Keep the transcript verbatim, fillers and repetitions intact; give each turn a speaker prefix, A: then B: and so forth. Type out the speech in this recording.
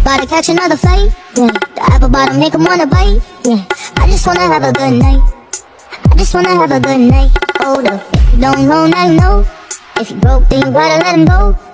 A: about to catch another flight, yeah. The apple bottom make him wanna bite, yeah. I just wanna have a good night. I just wanna have a good night. Hold up, if you don't know, now you know. If you broke, then you gotta let him go.